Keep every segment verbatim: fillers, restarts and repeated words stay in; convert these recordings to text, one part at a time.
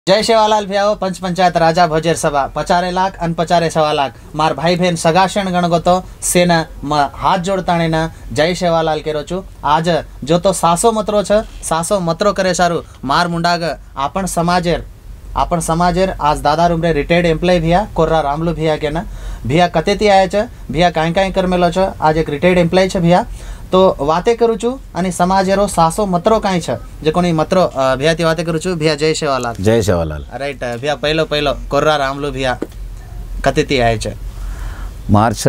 जय सेवालाल भ्याओ पंच पंचायत राजा भोजेर सभा पचारे लाख अन पचारे सवा लाख मार भाई बहन सगाशण गणगतो सेना म हाथ जोड़ताणीने जय सेवालाल केरो छु। आज जो तो सासो मतरो छ सासो मतरो करे सारू मार मुंडाग आपण समाजेर आपण समाजेर आज दादा रूमरे रिटायर्ड एम्प्लॉय भिया कोर्रा रामलू भिया के ना भिया कतेती आया छ भिया काई काई कर मेलो छ आज एक रिटायर्ड एम्प्लॉय छ भिया तो वाते करू छु आणि समाजेरो सासो मतरो काई छ जे कोणी मतरो भियाती वाते करू छु। भिया जय सेवालाल जय सेवालाल राइट भिया पहिलो पहिलो कोर्रा रामलू भिया कतेती आया छ మార్చ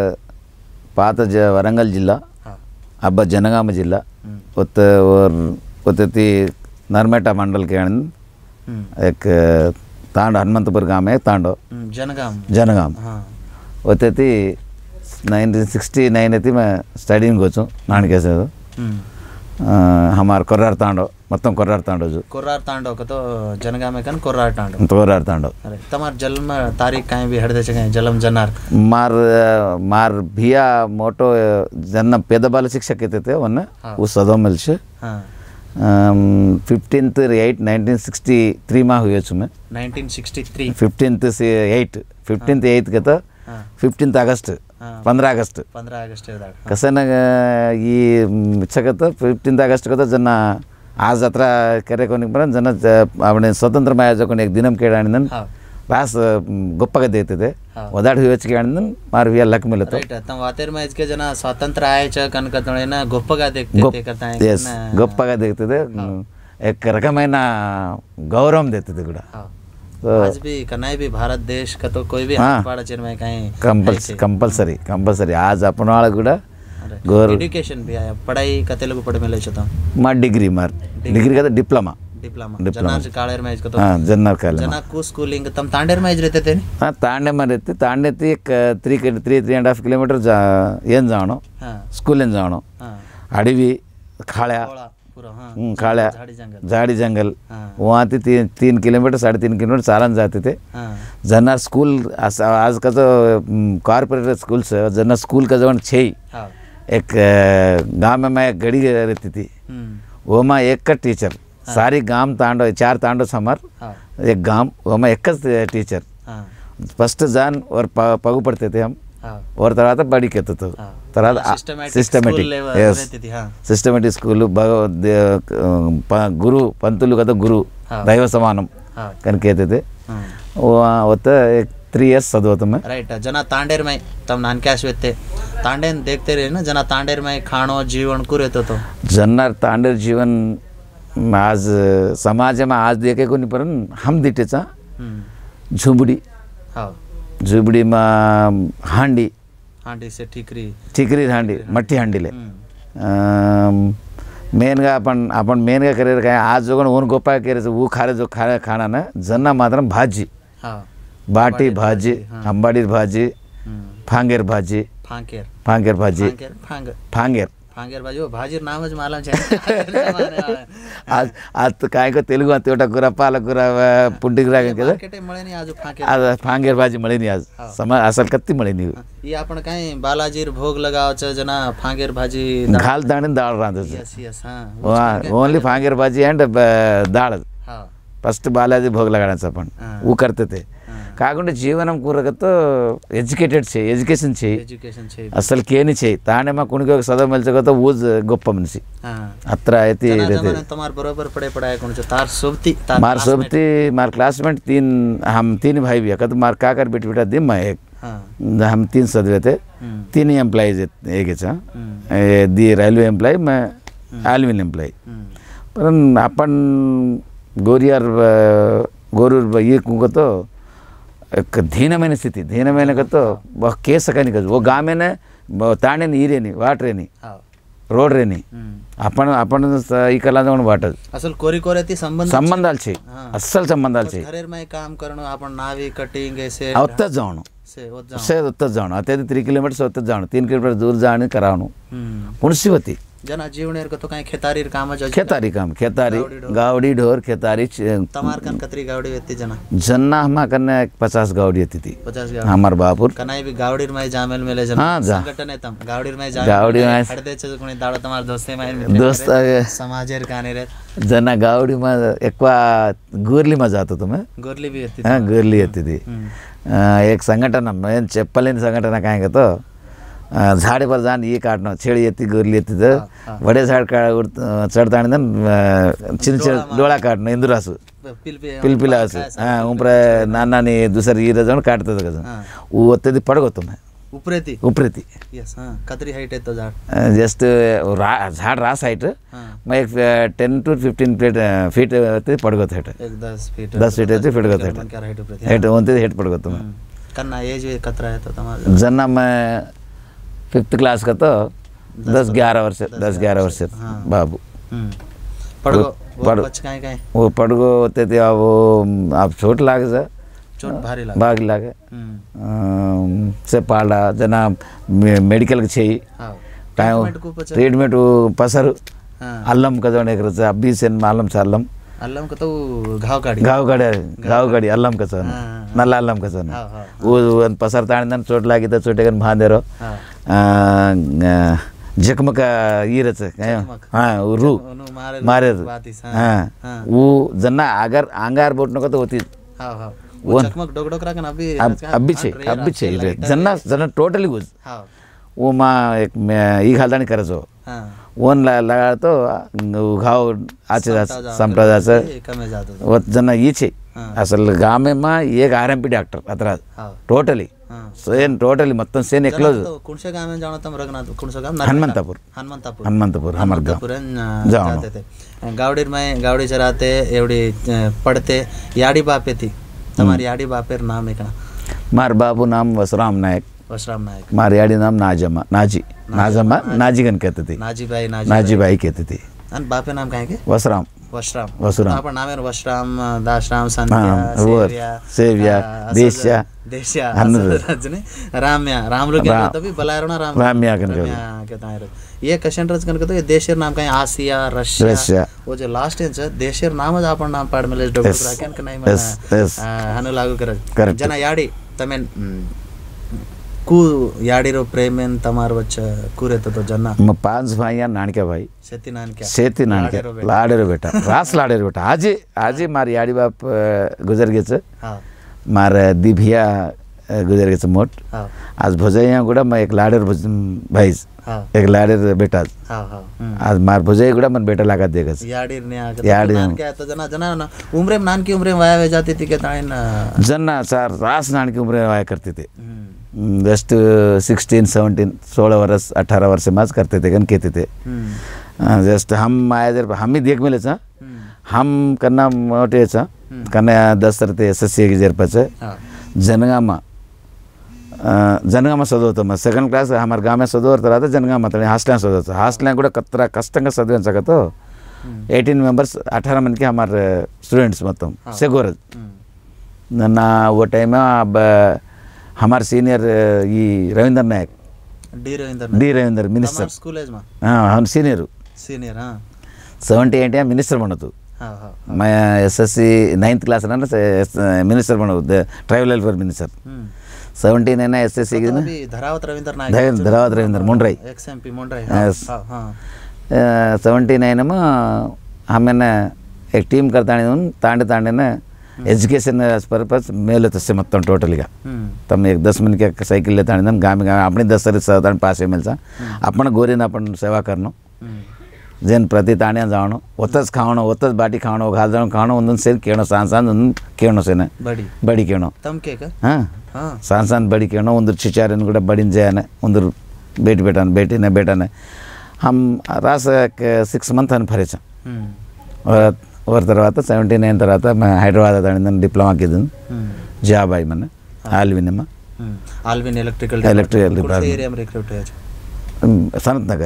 పాత వరంగల్ జిల్లా అబ్బ జనగామ జిల్లా ఉత్త और उतती नरमेटा मंडल के एक तांड हनुमंतपुर गांव है तांडो जनगाम जनगाम उतती नाइनटीन सिक्सटी नाइन थी मैं स्टडी में गोचू नान कैसे तो हमार कोर्रार तांडो मतलब कोर्रार तांडो जो कोर्रार तांडो को तो जनगाम में कन कोर्रार तांडो कोर्रार तांडो अरे तमार जन्म तारीख काई भी हड़दे छे जन्म जनार मार मार भिया मोटो जन्म पेदबाल शिक्षक थे वने उस सदो मिलछे हां fifteenth eight nineteen sixty three में हुए छु मैं नाइनटीन सिक्सटी थ्री फिफ्टीन्थ से एट फिफ्टीन्थ एट के तो फिफ्टीन्थ अगस्त पंद्रह अगस्त पंद्रह अगस्त कसं ना ಈ ಮಿಚ್ಚಕತ್ತ ಫಿಫ್ಟೀನ್ತ್ ಆಗಸ್ಟ್ ಕತ್ತ ಜನ आज जत्रा करे कोणी पण जन आपण स्वतंत्र मायाजकोन एक दिनम केडाणन पास गोप्पगा देते वदाड हुयच केडाणन मार विया लक मिलतो राइट तम वातेर में इसके जना स्वतंत्र आए छ कनकतळेना गोप्पगा देखते ते करता है यस गोप्पगा देखते थे एक रकమైన गौरव देते थे गुडा तो आज भी कनाई भी भारत देश का तो कोई भी हाथ पाड़ा चिर में कहीं कंपल्सरी कंपल्सरी कंपल्सरी आज अपन वाला गुडा गोर एजुकेशन भी आया पढ़ाई का तेलुगु पढ़ में ले छता मार डिग्री मार डिग्री का डिप्लोमा डिप्लोमा जनार से कालेर में इसको तो हां जन्नर कालेर जना को स्कूलिंग तम तांडेर में रहते थे हां तांडे में रहते तांडे थी एक three three three and half kilometre ಏನ್ ಜಾಣೋ ಸ್ಕೂಲ್ ಏನ್ ಜಾಣೋ ಅಡವಿ खाळ्या खाळ्या झाड़ी जंगल वहाँ थी तीन तीन किलोमीटर साढ़े तीन किलोमीटर सालन जाते थे जन्नर स्कूल आज का तो कॉर्पोरेट स्कूल से जन्नर स्कूल का जवन छे एक गांव में मैं एक गड़ी रहती थी वो मैं एक का टीचर सारी गांव तांडो चार तांडो समर एक गांव वो मैं एक का टीचर फर्स्ट जान और पगु पढ़ते थे हम और तरह बड़ी कहते तो तरह सिस्टमेटिक यस सिस्टमेटिक स्कूल गुरु पंतुलु का तो गुरु दैव समानम कन कहते थे वो होता एक थ्री इयर्स सदवत में राइट जना तांडेर में तम नान कैश वेते तांडेन देखते रहे ना जना तांडेर में खानो जीवन को रहतो तो जन्नर तांडेर जीवन आज समाज में आज देखे को नहीं परन हम दिटेचा झुबड़ी हां झुबड़ी में हांडी हांडी से ठिकरी ठिकरी हांडी मट्टी हांडीले मेन का अपन अपन मेन का करे काय आज जो ओन गोपा करे वो खारे जो खाना खाना ना जन्ना मात्र भाजी हां बाटी भाजी अंबाडी भाजी फांगेर भाजी फांगेर फांगेर भाजी फांगेर फांगेर फांगेर भाजी भाजी नाम ज मालूम छे आज आज तो काय को तेलुगु तोटा कुरा पालकुरा पुंडिगरा के मार्केट मळे नी आज फांगेर आज फांगेर भाजी मळे नी आज समय असल कत्ती मळे नी ये आपण काय बालाजीर भोग लगाव छ जना फांगेर भाजी घाल दाणी दाळ रांदो यस यस हां ओनली फांगेर भाजी एंड दाळ हां फर्स्ट बालाजी भोग लगाण्याचं आपण वो करते थे కాకుండా జీవనం కూరగతో ఎడ్యుకేటెడ్ చేయి ఎడ్యుకేషన్ చేయి ఎడ్యుకేషన్ చేయి అసలు కేని చేయి తానే మా కునికి ఒక సదవ మెల్చగతో ఊజ్ గొప్ప మనిషి అత్ర అయితే तुम्हार बरोबर पढ़े पढ़ाए कौन छ तार सोबती मार सोबती मार क्लासमेट तीन हम तीन भाई भी कत मार काकर बेटी बेटा दिम मैं एक हम तीन सदवे थे तीन एम्प्लॉइज एक छ दी रेलवे एम्प्लॉय मैं आलविन एम्प्लॉय पर अपन गोरियार गोरूर ये कुंगतो एक धीनమైన स्थिति धीनమైన तो वह केस सकनी का वो गांव में ने ताणे नीरे नी वाटर नी रोड रे नी आपण आपण ई कला जाऊन वाटत असल कोरी कोरेती संबंध संबंधाल छे असल संबंधाल छे घरेर में काम करणो आपण नावी कटिंग से अत्त जावणो से ओत जावणो से ओत जावणो अते तीन किलोमीटर से ओत जावणो तीन किलोमीटर दूर जाणे करावणो पुणसी होती जना जीवनेर को तो काही खेतारीर काम ज खेतारी काम खेतारी गावडी ढोर खेतारी तमार कन कतरी गावडी वेती जना जन्ना हमा कने पचास गावडी येती थी पचास गावडी हमार बापुर कनाई भी गावडीर माय जामेल मेले जना हां जा संगठन तम गावडीर माय जामेल गावडी माय हडदेचे कोणी दाडो तमार दोस्ते माय दोस्त समाजेर काने रे जना गावडी मा एक्वा गोरली मा जातो तुम्हें गोरली भी येती हां गोरली येती थी एक संगठन मैं चप्पलेन संगठन काय तो झाडे पर जान ये काटना छेड़ी येती गोरली येती तो बड़े झाड़ का चढ़ता नहीं ना चिन चिन डोला काटना इंद्रासु पिलपिलासु हाँ ऊपर नाना ने दूसरी ये रजन काटते थे कज़न वो होते थी पड़ गो तुम्हें ऊपरे थी ऊपरे थी यस हाँ कतरी हाइट है तो झाड़ जस्ट झाड़ रास हाइट मैं एक ten two fifteen feet feet होते पड़ गो थे एक दस फीट दस फीट होते पड़ गो थे हाइट होते हाइट पड़ गो तुम्हें करना एज कतरा है तो तुम्हारा जना मैं फिफ्थ क्लास का तो दस ग्यारह वर्ष दस ग्यारह वर्ष बाबू पढ़ो पढ़ो वो पढ़ो होते थे अब वो आप चोट लागे सर चोट भारी लागे भारी लागे से पाला जना मेडिकल के चाहिए टाइम ट्रीटमेंट पसर अल्लम का जो एक रचा अभी से मालूम से अल्लम अल्लम का तो घाव काड़ी घाव काड़ी घाव काड़ी अल्लम का सोना नल्ला अल्लम का सोना वो पसर ताड़न चोट लागी तो चोटे कन भांदे रो जखमक ये रच हाँ वो रू मारे हाँ वो जना अगर आंगार बोटने को तो होती वो जखमक डोक डोक रखना अभी अभी छे अभी छे जना जना टोटली गुज वो माँ एक ये खालता नहीं कर जो वन लगा तो घाव आचे संप्रदाय से वो जना ये छे असल गाँव में माँ एक आरएमपी डॉक्टर अतरा टोटली सेन टोटली मतलब सेन एकलो कौन से गाँव में जाना तुम रघुनाथ कौन सा गाँव हनुमंतापुर हनुमंतापुर हनुमंतापुर हमारे गाँव जाते थे गावडीर में गावडी चराते एवढी पढ़ते याडी बापे थी तुम्हारी याडी बापेर नाम है क्या मार बाबू नाम वसराम नायक वसराम नायक मार याडी नाम नाजमा नाजी नाजमा नाजी गन कहते थे नाजी भाई नाजी नाजी भाई कहते थे अन बापे नाम क्या है वसराम वसराम वसराम अपन नाम है वसराम दासराम संध्या सेव्या सेव्या देश्या देश्या रजने राम्या राम लोग क्या तभी बलायरो ना राम राम्या कन कहता है ये क्वेश्चन रच कन कहते ये देशेर नाम का आसिया रशिया वो जो लास्ट है देशेर नाम ज अपन नाम पाड में डॉक्टर राकेन के नहीं मना हनु लागू कर जना याडी तमें कु याडीरो प्रेमेन तमार वच्चे कुरे तो तो जना म पांच भाई नानके भाई सेती नानके सेती नानके लाडेरो बेटा रास लाडेरो बेटा आज आज मार याडी बाप गुजर गए छे हां मार दिभिया गुजर गए छे मोट हां आज भोजैया गुडा म एक लाडेर भाई हां एक लाडेर बेटा हां हां आज मार भोजैया गुडा मन बेटा लगा देगा याडीर ने आके याडी नानके तो जना जना ना उम्र में नानकी उम्र में वाया जाती थी के ताइन जना सर रास नानकी उम्र में वाया करते थे जस्ट सिक्सटीन सेवनटीन सोलह वर्ष अठारह वर्ष माज करते थे कन कहते थे जस्ट हम आया जर हम ही देख मिले हम करना मोटे करना दस तरते एस एस सी की जर पचे जनगामा जनगामा चदवतो मैं सेकंड क्लास हमारे गाँव में चदवर तरह जनगामा तक हास्टल चदवतो हास्टल కూడా कतरा कष्टంగా చదివించకతో एटीन मेंबर्स अठारह मन के हमारे स्टूडेंट्स मतलब सेगोरज ना वो टाइम में अब हमारे सीनियर ये Ravindra Nayak D Ravindra D Ravindra minister school age में हाँ हम सीनियर सीनियर हाँ सेवेंटी एट या मिनिस्टर बनो तू हाँ हाँ मैं S S C ninth class ना मिनिस्टर बनो tribal welfare minister seventy nine S S C ना धरावत रविंद्र नायक धरावत रविंद्र मुंड्राई एक्स एम पी मुंड्राई हाँ सेवेंटी नाइन में हमें एक टीम करता नहीं तांडे तांडे ना एजुकेशन पर्पस मेल से मतलब टोटली तम एक दस मिनट के साइकिल लेता गाँव गाँव अपनी दस सर्विस चलता पास मिलता अपन गोरीन अपन सेवा करनो जेन प्रति ताणे जावणो ओतच खावणो ओतच बाटी खावणो घाल जावणो खावणो ಒಂದೊಂದು ಸೇರಿ ಕೇಳೋ ಸಾನ್ ಸಾನ್ ಒಂದು ಕೇಳೋ ಸೇನೆ ಬಡಿ ಬಡಿ ಕೇಳೋ ತಮ್ ಕೇಕ ಹಾ ಹಾ ಸಾನ್ ಸಾನ್ ಬಡಿ ಕೇಳೋ ಒಂದು ಚಿಚಾರನ್ ಕೂಡ ಬಡಿನ್ ಜಾಯನೆ ಒಂದು ಬೇಟಿ ಬೇಟನ್ ಬೇಟಿನೆ ಬೇಟನೆ हम रास सिक्स मंथ అని ఫరేచ और और తర్వాత సెవెంటీ నైన్ తర్వాత मैं హైదరాబాద్ దాని డిప్లొమా కిదన్ జాబ్ అయి మన ఆల్విన్ మా ఆల్విన్ ఎలక్ట్రికల్ ఎలక్ట్రికల్ ఏరియా में रिक्रूट है सनत नगर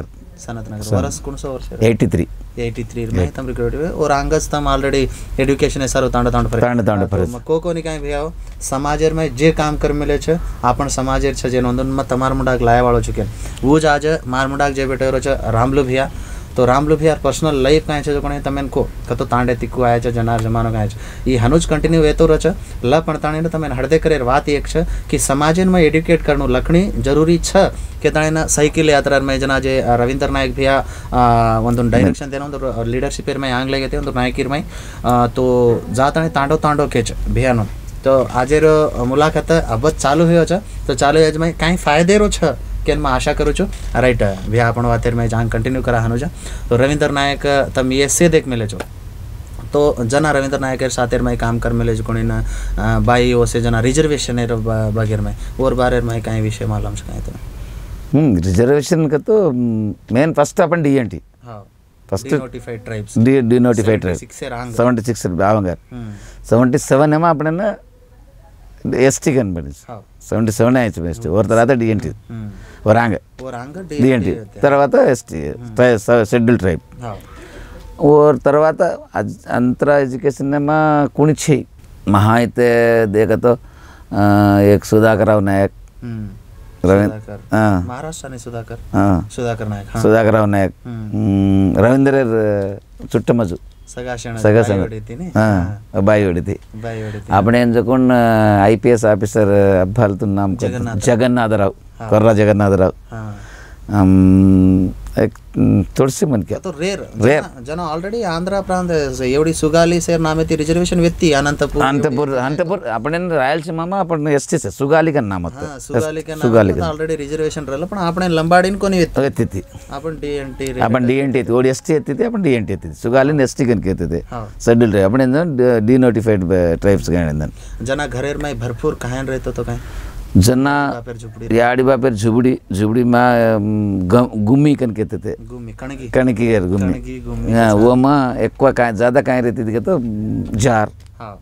सनत नगर वर्ष कोणसं वर्ष एटी थ्री एटी थ्री में तम रिक्रूट हुए और आंगज तम ऑलरेडी एजुकेशन है सर तांड तांड पर तांड तांड पर को को ની કાઈ ભી સમાજેર में જે કામ कर मिले છે આપણ સમાજેર છે જે નોંધન માં તમાર મુડાક લાયા વાળો છે કે वो જ आज मार मुडाक जे બેઠો છે रामलू भैया तो रामलू भैया पर्सनल लाइफ कांई छे जो कोणे तमेन को कतो तांडे तिक्कू आया छे जनार जमानो कांई छे ई हनुज कंटिन्यू वेतो रहे छे ल पण ताणे तमेन हळदे करेर वात एक छे कि समाजन में एड्युकेट करनु लखणी जरूरी छे के ताणे साइकिल यात्रा में जना जे रविंद्र नायक भैया ಒಂದು ಡೈರೆಕ್ಷನ್ ದೇನೋ ಒಂದು ಲೀಡರ್ಶಿಪ್ में आंगले गेते ಒಂದು नायकीर में तो जाताणे तांडो तांडो केच भैयानो तो आजेर मुलाकात अब चालू हुयो छे तो चालू एज में कांई फायदेरो छे के मैं आशा करूँ छूँ राइट भैया आपण वातेर में जान कंटिन्यू करा हनु छे तो रविंद्र नायक तम ये से देख मिले छो तो जना रविंद्र नायक साथेर में काम कर मिले छो कोणी बाई ओ से जना रिजर्वेशन एर बगैर में और बारे में काई विषय मालूम छे काई तो हम्म रिजर्वेशन का तो मेन फर्स्ट अपन डीएनटी हां first denotified tribes D denotified tribe seventy six आवंगर सेवेंटी सेवन एमा अपन एसटी कन बनी हां सेवेंटी सेवन आयच बेस्ट और तरह डीएनटी वरांग वरांग डीएनटी తర్వాత एसटी షెడ్యూల్ ట్రైబ్ और తర్వాత अंतरा एजुकेशन में कुणी छे महा అయితే देखा तो एक सुधाकर राव नायक रविंद्र महाराष्ट्र सुधाकर सुधाकर नायक सुधाकर राव नायक रविंद्र चुट्टमजु बाई ಹೊಡಿತಿ आपण ಎಂಜಕೊಂಡ ಐಪಿಎಸ್ ಆಫೀಸರ್ ಅಬ್ಬಾಲ್ತು ನಾಮ ಜಗನ್ನಾಥರಾವ್ ಕೊರ್ರ ಜಗನ್ನಾಥರಾವ್ एक थोडीशी मन क्या तो रेर रेर जना ऑलरेडी आंध्र प्रांत एवढी सुगाली सेर नामे ती रिजर्वेशन व्यक्ती अनंतपूर अनंतपूर अनंतपूर आपण रायलसीमा आपण एसटी से सुगाली का नाम होतं सुगाली का नाम ऑलरेडी रिजर्वेशन रहलं पण आपण लंबाडीन कोणी येते ती आपण डीएनटी आपण डीएनटी ओडी एसटी येते ती आपण डीएनटी येते सुगाली एसटी कन येते ते शेड्यूल आपण डिनोटिफाइड ट्राइब्स गाणन जना घरेर में भरपूर काहन रहतो तो काय जना याडी बापेर झुबड़ी झुबड़ी में गुम्मी कन कहते थे गुम्मी कणकी कणकी यार गुम्मी हां वो मां एक्वा का ज्यादा काई रहती थी तो जार हां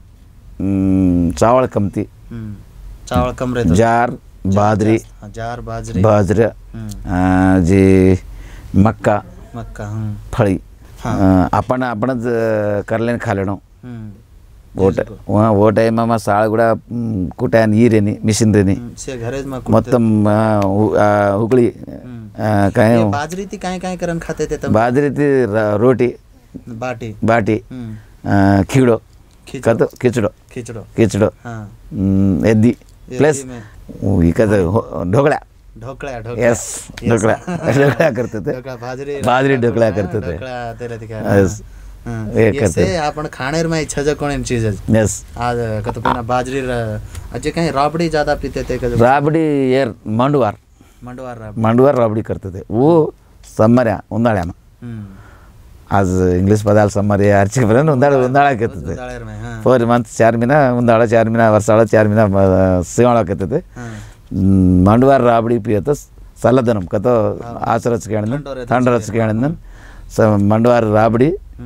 चावल कमती चावल कम रहता जार बाजरी जार बाजरी बाजरा जी मक्का मक्का फळी आपण आपणच करलेन खालेणो ಓಟ ಓ ಟೈಮ್ ಅಮ್ಮ ಸಾಳ ಕೂಡ ಕುಟ ನೀರೇನಿ ಮಿಷಿನ್ ರೇನಿ ಮೊತ್ತम हुगली काय बाजरी ती काय काय करन खाते ते बाजरी ती रोटी बाटी बाटी खीड़ो कतो खिचड़ो खिचड़ो खिचड़ो हां एदी प्लस इकद ढोकला ढोकला यस ढोकला ढोकला करते थे बाजरी बाजरी ढोकला करते थे ढोकला तेरे दिखा ये से आपण खाणेर में इच्छा जो कोण चीज यस आज कतो कोना बाजरी अजे काही राबड़ी ज्यादा पीते थे कजो राबड़ी यार मंडवार मंडवार मंडवार राबड़ी करते थे वो समर्या उंदाळ्या में आज इंग्लिश पदाल समर्या अर्चिक बरन उंदाळ उंदाळा कहते थे उंदाळेर में हां फोर मंथ चार महीना उंदाळा चार महीना वर्षाळा चार महीना सिवाळा कहते थे मंडवार राबड़ी पियत सलदनम कतो आसरच केणन थंडरच केणन मंडवार राबड़ी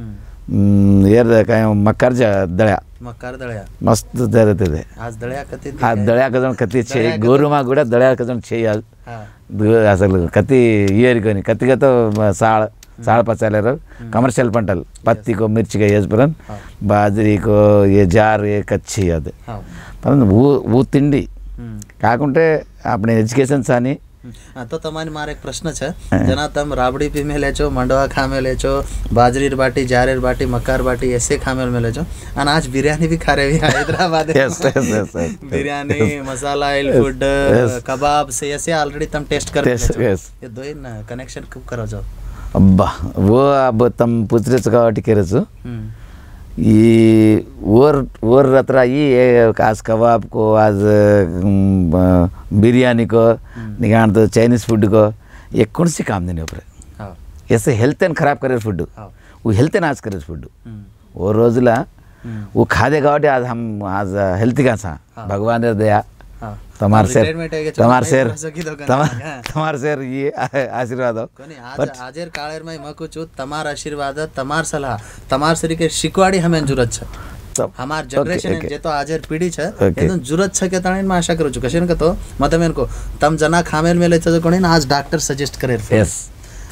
यार काय मक्कार दळ्या मक्कार दळ्या मस्त दळते ते आज दळ्या कती आज दळ्या कजण कती छे गोरुमा गुडा दळ्या कजण छे आज అసలు కతి ఇయర్ కొని కతిగతో సాळ साळ पचालेर कमर्शियल पंटल पत्ती को मिर्ची का येज परन बाजरी को ये जार ये कच्ची అది परंतु वो वो तिंडी काकुंटे આપણે एजुकेशन सानी तो तमारी मारे एक प्रश्न छे जना तम राबड़ी पी में लेचो मंडवा खा में लेचो बाजरीर बाटी जारेर बाटी मक्कार बाटी ऐसे खा में लेचो और आज बिरयानी भी खा रहे भी हैदराबाद बिरयानी मसाला ऑयल फूड कबाब से ऐसे ऑलरेडी तम टेस्ट कर ये दो इन कनेक्शन खूब करो जाओ अब्बा वो अब तम पुत्रेच गावटी केरचो ಈ ಓರ್ ಓರ್ ಹತ್ರ ಈ आज कबाब को आज बिरयानी को निगान तो चाइनीज फूड को ये कौन सी काम देने ऊपर ऐसे हेल्थ एंड खराब करे फूड वो हेल्थ एंड आज करे फूड वो रोजला वो खादे गावटे आज हम आज हेल्थी का सा भगवान ने दया तमार शेर तमार शेर तमार शेर ये आशीर्वाद हो आज आजेर काळेर में मकुचु तमार आशीर्वाद तमार सलाह तमार सरी के शिकवाड़ी हमें जरूरत छे हमार जनरेशन जे तो आजेर पीढ़ी छे एकदम जरूरत छे के ताणे में आशा करू छु कशेन के तो मतलब मेन को तम जना खामेल में ले छ कोणी आज डॉक्टर सजेस्ट करे यस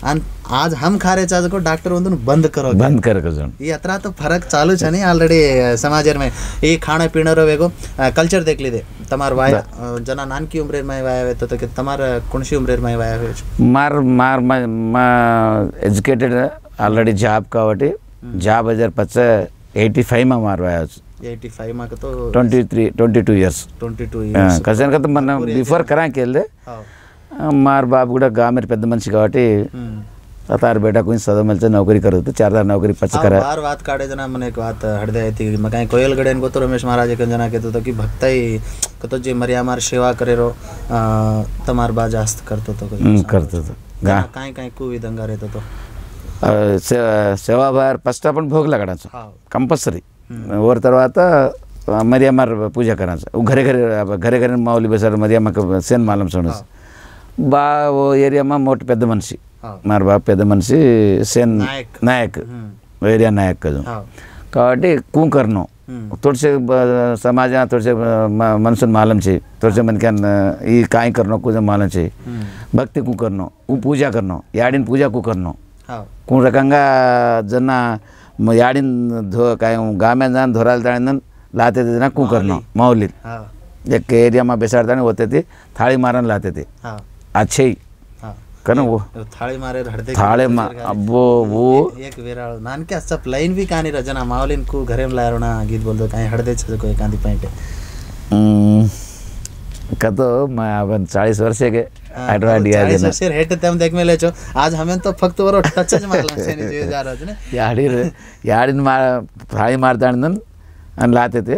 आणि आज हम खारे चा को डॉक्टर वंदन बंद करो बंद कर कजन ये अतरा तो फरक चालू छ नहीं ऑलरेडी समाज में ये खाना पीना रो वेगो कल्चर देख लीदे तमार वाया जना नान की उम्र में वाया वे तो तो कि तमार कोनसी उम्र में वाया वे मार मार मा एजुकेटेड ऑलरेडी जॉब कावटी जॉब हजार पच्च एटी फाइव में मार वाया एटी फाइव में तो twenty three twenty two years twenty two years कसन का तो मन बिफोर करा केले मार बाप కూడా గామెర్ పెద్ద మనిషి కాబట్టి तार बेटा कोई सदा मिलते नौकरी करो तो चार दार नौकरी पच करा बार बात काटे जना मने एक बात हृदय थी मकाई कोयल गडेन को तो रमेश महाराज के जना के तो कि भक्ताई कतो जे मरिया मार सेवा करे रो तमार बाजास्त करतो तो करतो तो काई काई को विधंगा रहतो तो सेवा बार फर्स्ट अपन भोग लगाडाचं कंपल्सरी और తర్వాత मरिया मार पूजा करायचं घरे घरे घरे घरे माऊली बसार मरिया माक सेन मालम सोनस बा वो एरिया में मोट పెద్ద మనిషి मार बाप పెద్ద మనిషి सेन नायक एरिया नायक कजो కాబట్టి కూకర్నో थोड़से समाज थोड़से मनसन मालूम छे थोड़से मन क्या ई काय करनो कुछ मालूम छे भक्ति कु करनो उ पूजा करनो याडिन पूजा कु करनो कोण रकंगा जना याडिन धो काय गामे जान धोराल जाणन लाते थे ना कु करनो माऊली एक एरिया में बेसाडताने होते थे थाळी मारन लाते थे अच्छे कन वो थाळी मारे हडते थाळे मा अब्बो वो एक वेराळ नान के अच्छा प्लेन भी कानी रजना मावलिन को घरे में लायरोना गीत बोलतो काय हडदे छ कोई कांदी पाइटे कतो मैं अपन चालीस वर्ष के आठवा दिया देना चालीस वर्ष हेट तम देख में लेचो आज हमें तो फक्त वरो टच ज मारला से नहीं जे जा रहा ने याडी याडिन मार थाळी मारताणन अन लाते थे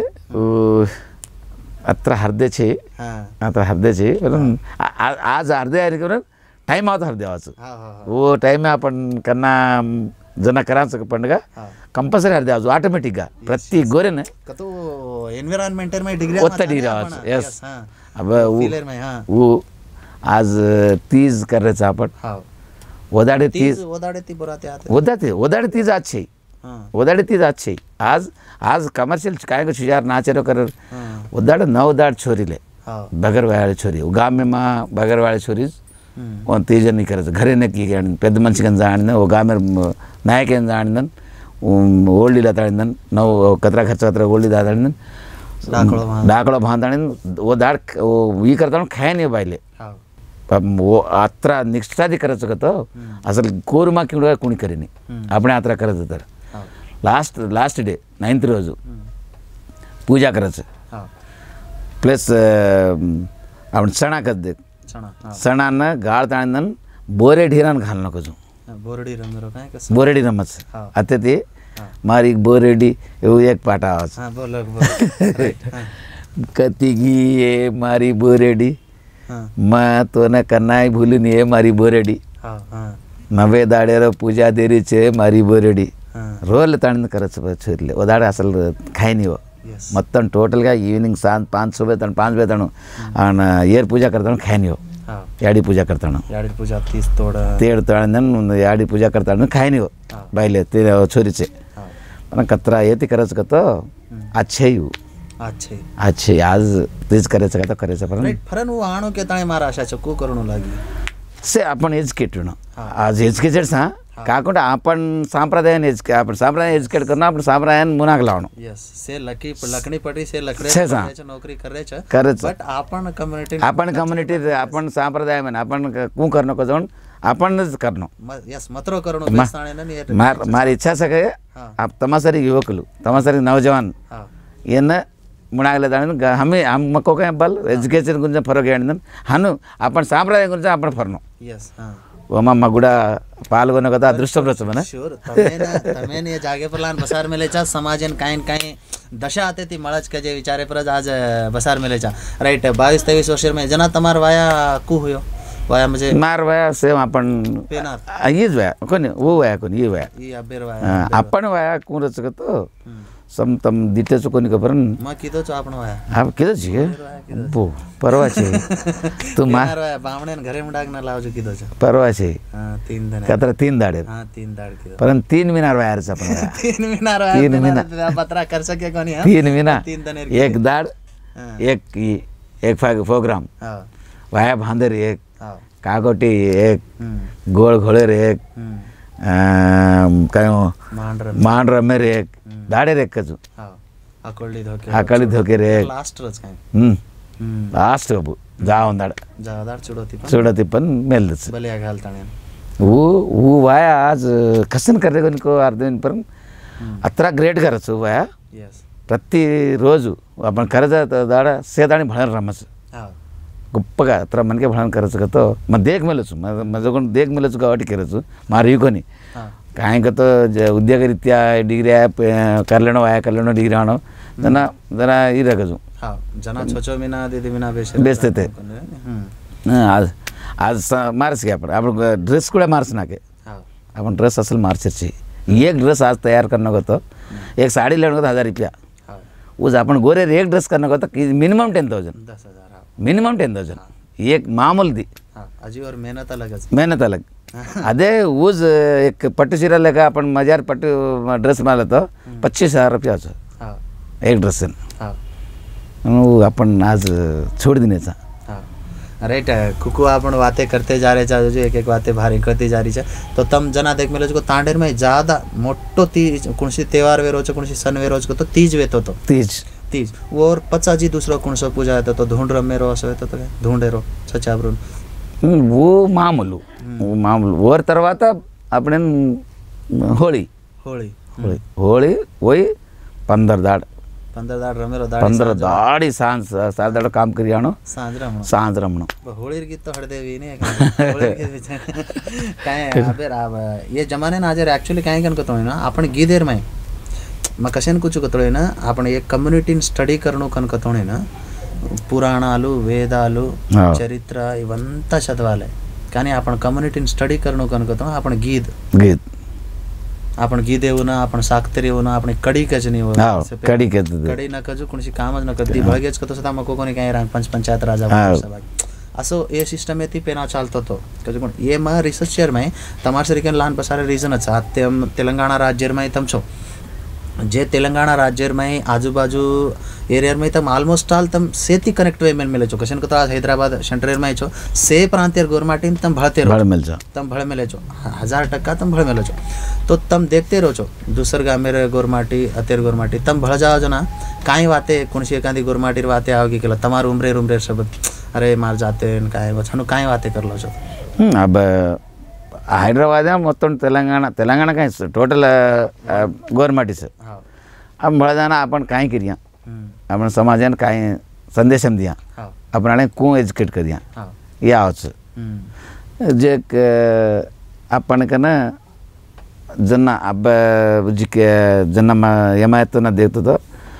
अत्र हरदे छे हां अत्र हरदे छे आज हरदे आहे करून टाइम आवत हरदे आवाज वो टाइम में अपन करना जना करायचं पंडग कंपल्सरी हरदे आवाज ऑटोमेटिक गा प्रति गोरे ने कतो एनवायरनमेंट में डिग्री ओत्ता डिग्री आवाज यस अब वो आज तीज करायचं आपण ओदाडे तीज ओदाडे ती बराते आते ओदाडे ओदाडे तीज अच्छे ओदाडे तीज अच्छे आज आज कमर्शियल काय को शुजार नाचेरो कर ओदाडे नौ दाड छोरीले बगर वाले छोरी गाम में मां बगर वाले छोरी और तीज नहीं करायचं घरे ने की పెద్ద మనిషిని జాణిన ఓ గామెర్ నాయకని జాణిన ఓల్డి లాతాడిన నౌ కత్రా ఖర్చ కత్రా ఓల్డి దాదాడిన डाकड़ो बांधाने वो दाड़ वो वी करता खाय नहीं बायले वो आत्रा निष्ठादी करायचं तो असल कोरमा किंवा कोणी करेनी आपण आत्रा करायचं तर लास्ट लास्ट डे नाइन्थ रोज पूजा करायचं प्लस आपण सणा कर दे सणानं गाळ ताणन बोरे ढिरान घाल नको जो बोरडी रमरो काय कसं बोरेडी रमच आता ते मारी बोरेडी એવું એક પાટ આવે છે હા બોલો બોલો કતીગી એ મારી બોરેડી માં તોને કનાઈ ભૂલીને એ મારી બોરેડી હા હા નવે દાડેરો પૂજા દેરી છે મારી બોરેડી રોલ તાણ કરछ છોરીલે ઓદાડે અસલ ખાઈ ની हो మొత్తం టోటల్ గా ఈవినింగ్ సాన్ पाँच सुबह तन पाँच बजे तन आन ఏర్ పూజా करतानो खाई नहीं हो याडी पूजा करतानो याडी पूजा तीस तोड तेड तळनन याडी पूजा करतानो खाई नहीं हो बायले ते छोरीचे पण कत्रा येते करायचं का तो अच्छे यू अच्छे अच्छे आज तेच करायचं का तो करायचं पण फरन वो आणो के ताणे मारा आशा चक्कू करणू लागली से आपण एज्युकेटेड ना आज एज्युकेटेड सा काकुंटे आपण सांप्रदायन एज्युके आपण सांप्रदाय एज्युकेट करणं आपण सांप्रदायन मुनाक लावणं यस से लकी लकणी पटी से लकडे नोकरी करायचं करायचं बट आपण कम्युनिटी आपण कम्युनिटी आपण सांप्रदाय म्हण आपण कू करणं को जाऊन आपणच करणं यस मतरो करणं मार मारी इच्छा सके आप तमासरी युवकलु तमासरी नौजवान येन मुणागले दाण हमें हम मको काय बल एजुकेशन गुंज फरक येणन हनु आपण सांप्रदाय गुंज आपण फरनो यस हां वमम्म गुडा पाल्गొన కదా అదృష్టం రచమన श्योर तमेन तमेन ये जागे पर लान बसार मेलेचा समाजन काइन काइन दशा आते ती मळच के जे विचारे पर आज बसार मेलेचा राइट बाईस तेईस वर्ष में जना तमार वाया कु होयो वाया म्हणजे मार वाया सेम आपण पेनार हीच वाया कोणी वो वाया कोणी ये वाया ई अबेर वाया आपण वाया कोण रचकतो सम तम दितेच कोणी खबरन म किदोच आपण वाया हा किदोच छे बो परवा छे तू मार वाया बामणेन घरे मुडागना लावजो किदोच परवा छे हां तीन दिन कतर तीन दाडे हां तीन दाड किदो परन तीन मिनार वायाच आपण तीन मिनार वाया तीन मिनार पत्रा कर सके कोणी हां तीन मिनार तीन दिन एक दाड एक एक प्रोग्राम हां वाया भांदर एक काकोटी एक गोळ घोळेर एक काय मांडरमेर एक दाडेर एक कजू आकळी धोकेर एक लास्ट बाबू जाऊन दाड चुडती पण मेलच वो वो वाया आज कसन करे को अर्धवीन पर अत्र ग्रेट करచ్చు वाया ప్రతిరోజు आपण करायचं दाडा सेदाणी भळण रमच గొప్పగా అത്ര మనకే భళण करచ్చు కతో మ देख मेलच मजकोण देख मेलच गावाटी करచ్చు मारी कोनी काय कतो उद्योगरीत्या डिग्री करलेनो वाया करलेनो डिग्री आणो जना जरा इरगजू हां जना छोचो मिना दीदी मिना बेसे बेसते ते आज आज मार्च के आपण आपण ड्रेस కూడా మార్చనాకే आपण ड्रेस असल మార్చర్చి एक ड्रेस आज तैयार करना को तो एक साड़ी लेने को तो हज़ार रुपया उस अपन गोरे एक ड्रेस करना को तो मिनिमम टेन थाउजेंड दस हज़ार मिनिमम टेन थाउजेंड एक मामूल दी अजी और मेहनत अलग मेहनत अलग अदे उस एक पट्टू चीरा लेकर अपन मजार पट्टू ड्रेस मारले तो पच्चीस हज़ार रुपया एक ड्रेस अपन आज छोड़ देने चा राइट कुकु आपण बातें करते जा रहे छा जो एक एक बातें भारी करती जा रही छे तो तम जना देख मिलो जो तांडेर में ज्यादा मोटो तीज कुणसी त्योहार वेरो छे कुणसी सन वेरो छे तो तीज वेतो तो तीज तीज और पचाजी दूसरो कुणसो पूजा तो तो ढूंढ रमेरो असो तो तो ढूंढेरो छचाब्रुन वो मामूलू वो मामूलू और తర్వాత આપણે होळी होळी होळी होळी वही पंद्रह दाड़ पंद्रह दाड़ रमेरो दाड़ पंद्रह दाड़ी सांझ सात दाड़ काम करी आनो सांझ रमणो सांझ रमणो होळीर गीत तो हड़देवी ने होळीर गीत काय अबे अब ये जमाने ना आज एक्चुअली काय कन कतो ना आपण गीदेर में म कशन कुछ कतो ना आपण एक कम्युनिटी स्टडी करनो कन कतो ना पुराणालु वेदालु चरित्र इवंत चदवाले కానీ आपण कम्युनिटी स्टडी करनो कन कतो आपण गीत गीत आपण गीदेव ना आपण साक्तरी हो ना आपण कडी कजनी हो कडी कज कडी ना कजू कोणशी कामच न करती बळगेच कतो सदा मको कोणी काय रांग पंच पंचायत राजा सभा असो ये सिस्टम येती पेना चालतो तो कजू कोण ये म रिसर्चर में तमार सरिकन लान पसारे रीजन अच्छा तेलंगाना राज्य में तम छो जे तेलंगाना राज्य में आजू बाजू एरिया में तम ऑलमोस्ट ऑल तम सेती कनेक्ट वे में मिले छो कशन को तो हैदराबाद सेंटर में छो से प्रांतीय गोरमाटी तम भळते भळ मिल जा तम भळ मिले छो हजार टक्का तम भळ मिले छो तो तम देखते रहो छो दूसर गा मेरे गोरमाटी अतेर गोरमाटी तम भळ जाओ जो ना काई बातें कोनसी एकांदी गोरमाटी बातें आओगी केला तमार उम्रे उम्रे सब अरे मार जाते काय वछनु काई बातें कर लो छो अब हैदराबाद మొత్తం తెలంగాణ తెలంగాణ का टोटल गोरमाटी से अब भळ जाना अपन काई करिया अपन समाजन काई संदेशम दिया अपनाने को एजुकेट कर दिया ये आवच जे अपन कना जन्ना अब जिके जन्म यमायत ना देखतो तो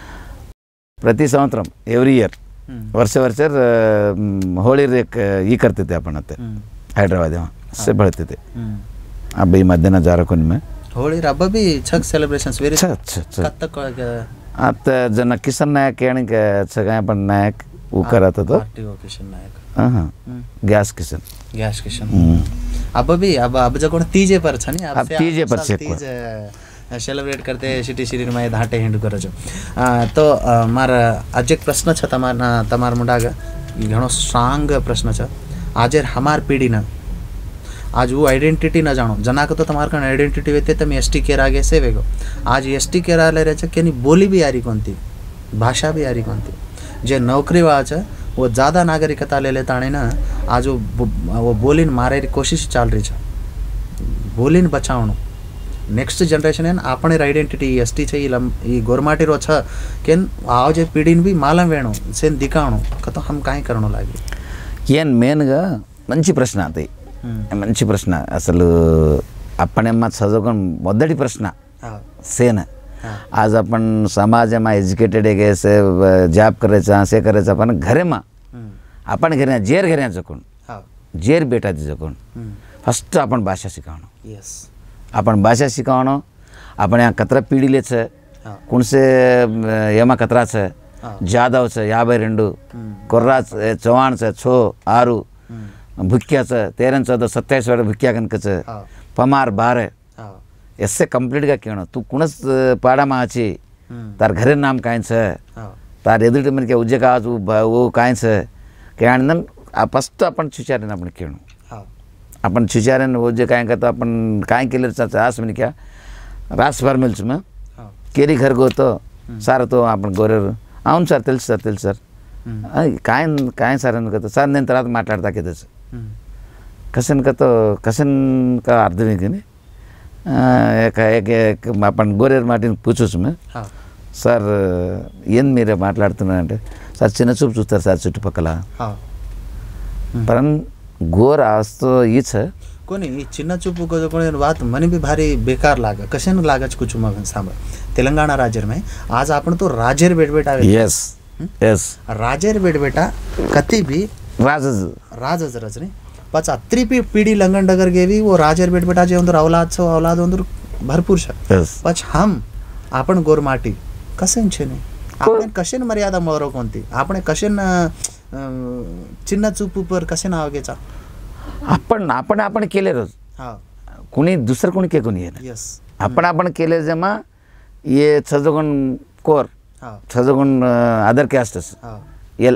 प्रति संवत्सरम एवरी ईयर वर्ष वर्ष होळी एक ई करते थे अपन अते हैदराबाद में से बढ़ते थे अब ये मध्याह्न जा रखो में होळी रब भी छक सेलिब्रेशंस वेरी छक छक कत्तक आता जन किशन नायक यानी के छगाय पण नायक वो करत तो पार्टी किशन नायक हां गैस किशन गैस किशन अब भी अब अब जो कोण तीजे पर छनी अब तीजे पर छे तीज सेलिब्रेट करते सिटी सिटी में धाटे हिंड करो छो तो मार आज एक प्रश्न छ तमार तमार मुंडाग घणो स्ट्रांग प्रश्न छ आज हमार पीढ़ी ना आज वो आइडेंटिटी न जानो जना को तो तुम्हारे का आइडेंटिटी वेते तुम एसटी केर आगे से वेगो आज एसटी केर आले रहे छ केनी बोली भी यारी कोनती भाषा भी यारी कोनती जे नौकरी वाच वो ज़्यादा नागरिकता ले लेता ना आज वो वो बोलीन मारे कोशिश चाल रही छ बोलीन बचावनो नेक्स्ट जनरेशन है आपने आइडेंटिटी एसटी छ ई गोरमाटी रो छ केन आओ जे पीढ़ीन भी मालम वेणो सेन दिखाणो कतो हम काई करनो लागी ఏన్ మెయిన్గా మంచి ప్రశ్న అది మంచి ప్రశ్న అసలు అప్పనమ్మ చదువుకొని మొదటి ప్రశ్న సేన आज अपन समाज में एजुकेटेड है से जॉब करे से करे अपन घरे में अपन घरे जेर घरे जकोन जेर बेटा जकोन फर्स्ट अपन भाषा सिखाणो यस अपन भाषा सिखाणो अपन यहाँ कतरा पीढ़ी ले छे कौन से एमा कतरा छे जादव छे याबे रेंडु कोर्रा चौहान छे छो आरु भुक्या छे तेरह चौदह सत्ताईस वाले भुक्या कनक छे पमार बारे ऐसे कंप्लीट का केणो तू कुणस पाड़ा में आची तार घरे नाम काई छे तार एदुट मन के उजे का वो काई छे केणन आ फर्स्ट अपन विचारने आपण केणो आपण चिचाऱ्यानं वो जे काय करतो आपण काय केलं रास म्हणे क्या రాస్ ఫార్మల్స్ మే కేరీ घर గోతో సార్ తో आपण గోరే అవును సార్ తెలుసు సార్ తెలుసు సార్ काय काय సార్ అని కతో సార్ నేను తర్వాత మాట్లాడతా కదా సార్ कसन का तो कसन का अर्थ है कि नहीं एक एक अपन गोरेर माटी पूछूस मैं సార్ ఏం మీరే మాట్లాడుతున్నారంటే సార్ చిన్న చూపు చూస్తారు సార్ చుట్టుపక్కల पण गोर आज तो हीच कोणी चिन्न चुप कोणी बात मनी भी भारी बेकार लागा कशन लागच कुछ मग सांभ तेलंगाना राज्य में आज आपण तो राजेर बेटबेटा यस यस राजेर बेटबेटा कती भी राजज राजज रचने पचा त्रिपी पीढ़ी लंगन डगर गेवी वो राजेर बेटबेटा जे अंदर औलाद छो औलाद अंदर भरपूर छ यस पछ हम आपण गोरमाटी कशन छे ने आपण कशन मर्यादा मोरो कोणती आपण कशन चिन्न चूप पर कशन आवगेचा आपण आपण आपण केले रोज हा कोणी दुसरं कोणी के कोणी यस आपण आपण केले जेमा ये छजगुण कोर हा छजगुण अदर कास्टस हा ये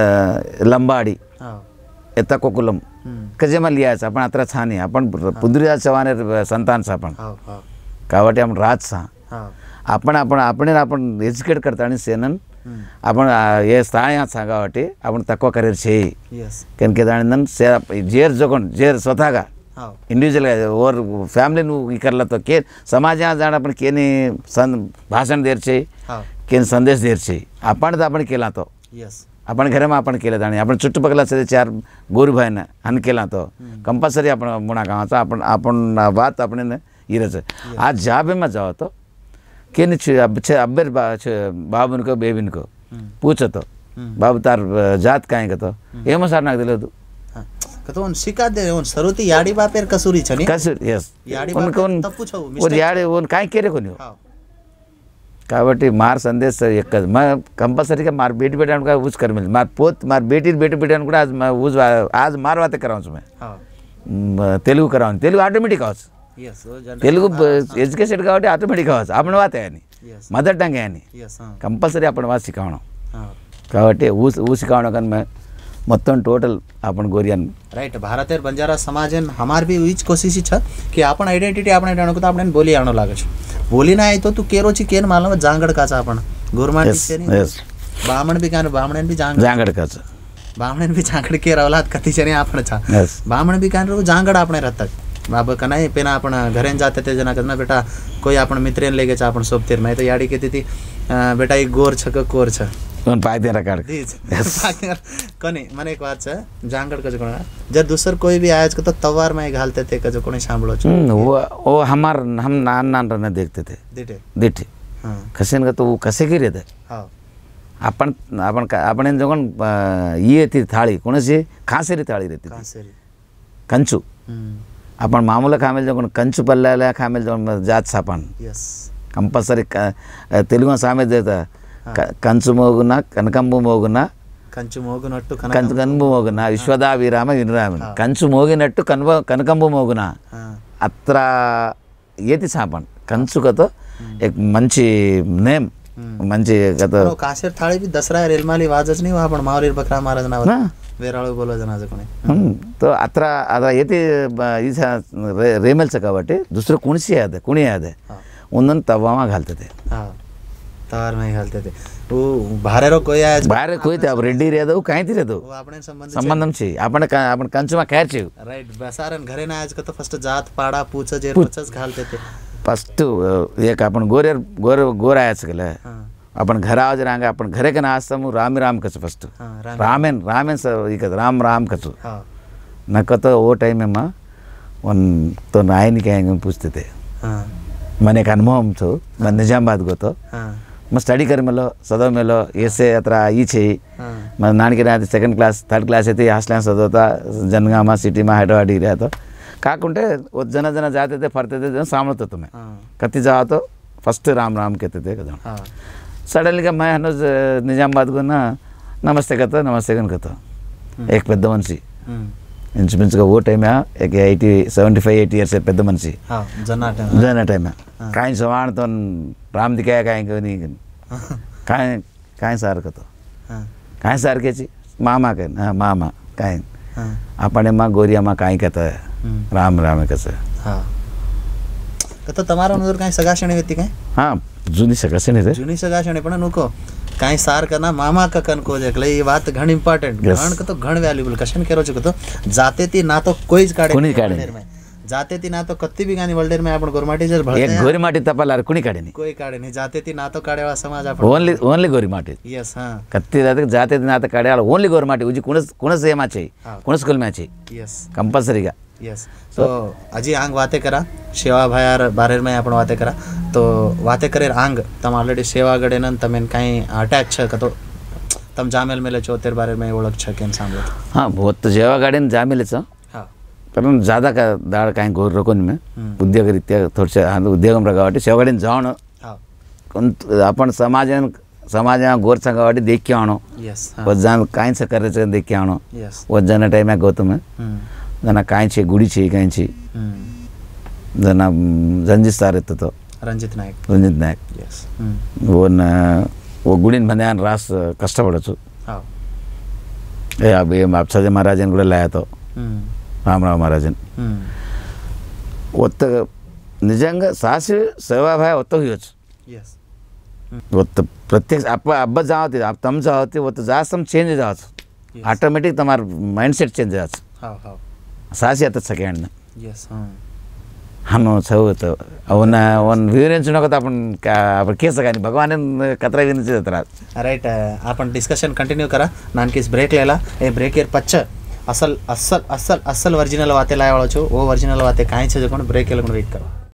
लंबाडी हा एता कोकुलम कजेमा लियाच आपण अत्र छानी आपण पुद्रिया चवाने संतान आपण हा हा కాబట్టి आपण राज सा हा आपण आपण आपण आपण एज्युकेट करता आणि सेनन आपण हे स्थाय सांगावटी आपण तक्व करियर చేయి यस कनके दाणन जेर जगोन जेर स्वतःगा हा इंडिविजुअल और फैमिली नु इकरला तो के समाजा जाण आपण केनी भाषण देर छे हा केन संदेश देर छे आपण तर आपण केला तो यस आपण घरमा आपण केला दाणी आपण चुट्टुपकला से चार गोरु भाईना अन केला तो कंपल्सरी आपण मुना गावाचा आपण आपण बात आपण इरच आज जाबे में जाओ तो केनी अब्बर बाबुन को बेबिन को पूछतो बाबू तार जात काय कतो ఏమో సార్ నాకు తెలియదు कतो उन शिका दे उन सरोती याडी बापेर कसुरी छनी कसुर यस याडी उन बापेर कोन तप्पू छौ और याडी उन काय केरे कोनी हा కాబట్టి మార్ సందేశ్ ఎక్క మా కంపల్సరీగా మార్ బేटी बेटा का यूज कर मिल मार पोत मार बेटी बेटी बेटा కూడా आज यूज आज मार बात करावच मैं हा తెలుగు करावं తెలుగు ఆటోమేటిక్ కావచ్చు यस वो जनरल తెలుగు ఎడ్యుకేషన్ కాబట్టి ఆటోమేటిక్ కావచ్చు आपण वात आहे यस मदर टंग आहे यस हा कंपल्सरी आपण वात शिकावणं हा కాబట్టి ఊ ఊ शिकावणं कन मैं మొత్తం టోటల్ आपण गोरियन राइट भारतेर बंजारा समाजन हमार भी वीच कोशिश छ कि आपण आइडेंटिटी आपण आणको तो आपण बोली आणो लागे छ बोली ना तो तू केरोची केन मालम जांगड काचा आपण गोरमाटी छे नी यस बामण भी कान बामणन भी जांगड जांगड काच बामणन भी जांगड के रवलात कती छे नी आपण छा यस बामण भी कान रो जांगड आपण रहतात बाबा कनाय पेना आपण घरेन जाते ते जना करना बेटा कोई आपण मित्रेन लेगे छ आपण सोबतेर मैं तो याडी केती ती बेटा एक गोर छ क कोर छ कोण पायते रकाड दीज कोणी મને એક વાત છે જાંગડ કજ કોણ जर दूसर कोई भी आयज तो तवार में घालते थे कज कोणी सांभळो छ वो वो हमार हम नान नान रहने देखते थे दिटे दिठे हां कसेन का तो वो कसे की रहते हां आपण आपण आपण जगन ये ती थाळी कोणाची खासेरी थाळी रहती थी कासेरी कंचू हम्म आपण मामूला खामेल जगन कंचू पल्ल्याला खामेल जगन जात सापण यस कंपल्सरी తెలుగు సామెత देता कंचु మోగున కనకంబు మోగున కంచు మోగునట్టు కంచు కనుబు మోగున విశ్వదా విరామ వినురామ కంచు మోగినట్టు కనుబ కనకంబు మోగున అత్ర ఏతి సాపण कंचु का तो एक మంచి నేమ్ మంచి కతో कासेर थाळी भी दसरा रेलमाली वाजच नाही आपण मावरीर बकरा महाराज नाव वेराळू बोलो जनाज कोणी तो अत्र अदा येते इसा रेमेलचं కాబట్టి दुसरं कोणीच याद कोणी याद उन्नन तवामा घालते थे हां तार में घालते थे वो भारेरो कोई आया बाहेर कोई ते रेड्डी रेदो काय ती रेदो वो आपण संबंध संबंधम छे आपण आपण कंचमा काय छे राइट बसारन घरे ना आज का तो फर्स्ट जात पाडा पूछ जे पचस घालते थे फर्स्ट एक आपण गोरेर गोर गोर आयाच गेले हां आपण घर आवाज रांगा आपण घरे कना आसमु राम राम कच फर्स्ट हां रामेन रामेन स इक राम राम कच हां नकतो वो टाइम में मा वन तो नायनी काय पूछते थे हां મને એક અનુભવ છો मैं निजामाबाद ગયો हां मैं स्टडी कर मेलो सदव मेलो एसे अत्र ई छे हां मैं नानकी रात सेकंड क्लास थर्ड क्लास येते हास्टल सदवता जनगामा सिटी में हैदराबाद रहा तो काकुंटे वो जन जन जाते थे फरते थे जन सामने तो तुम्हें हां कति जाओ तो फर्स्ट राम राम कहते थे कदम हां सडनली का मैं हनुज निजामाबाद को ना नमस्ते कहता नमस्ते कन कहता एक పెద్ద మనిషి ఇంచుమించుగా ఓ టైం एक eighty seventy five eighty years పెద్ద మనిషి हां जना टाइम जना टाइम काय सवाण तो राम दिखाया काय कोनी काय काय सार कतो हां काय सार केची मामा के ना मामा काय हाँ આપણે માં ગોરિયામાં કાંઈ કહેતા રામ રામ કહેશે. હા તો તમારા નજર કાંઈ સગાશણી હતી કાંઈ? હા જૂની સગાશણી છે. જૂની સગાશણી પણ નુકો કાંઈ સાર કના મામા કકન કો એટલે એ વાત ઘણ ઇમ્પોર્ટન્ટ ઘણ કતો ઘણ વેલ્યુબલ કશન કેરો છે કતો જાતેથી ના તો કોઈ જ કાઢે કોની કાઢે જાતેથી ના તો કત્તી બી ગાની વર્લ્ડર में आपण गोरमाटी जर भळते એક ગોરી માટી તપાલાર કોની કાઢે નહીં કોઈ કાઢે નહીં જાતેથી ના તો કાઢેવા સમાજ आपण ఓన్లీ ఓన్లీ గోరి మాటి यस हां కత్తి దాతే జాతే నాత కాడేవాళ్ళ ఓన్లీ గోరి మాటి ఉజి కుణ కుణ సేమా చేయి కుణ స్కూల్ మ్యాచ్ చేయి यस कंपल्सरीगा यस तो अजी आंग वाते करा सेवा भायार बारे में आपण वाते करा तो वाते करे आंग तम ऑलरेडी सेवा गडे न तमेन काई अटैच छ कतो तम जामेल मेले छो तेर बारे में ओळख छ केन सांगो. हां बहुत जेवा गाडीन जामेले छ हां पण ज्यादा का दाड काई गोर रकोन में उद्योगरीत्या थोडसे उद्योगम रगावाटी सेवा गाडीन जावण हां आपण समाजन समाज गोर संगावाटी देख के आणो. यस वजान काई से करे छ देख के आणो. यस वजान टाइम में गौतम जना काई छे गुडी छे काई छे जना रंजित सार येतो तो ರಂಜಿತ್ ನಾಯಕ್ ರಂಜಿತ್ ನಾಯಕ್ यस ಓನ್ ಓ ಗುಡಿನ ಬಂದೆ ನಾನು ರಾಸ್ ಕಷ್ಟಪಡೋದು. हां ए अभी अप्सजे महाराजन ಕೂಡ लाया तो రామరావు మహారాజన్ ఒత్త నిజంగా సాసి సేవాభాయ ఒత్త होयच यस ఒత్త प्रत्येक आप अब जावती आप तम जावती ఒత్త जासम चेंज जावच ऑटोमेटिक तमार माइंडसेट चेंज जावच. हां हां सासी आता सेकंड यस हां हानो छवत ಅವನ ಅವನ್ ವಿವರಣೆ ನಕತ आपण का आपण केस गानी भगवान कतरा विनचे देतरा. राइट आपण डिस्कशन कंटिन्यू करा नानकीस ब्रेक लेला ए ब्रेक एर पच्च असल असल असल असल ओरिजिनल वाते लायवाळो छो ओ ओरिजिनल वाते काई छे जो कोण ब्रेक केला कोण वेट करो.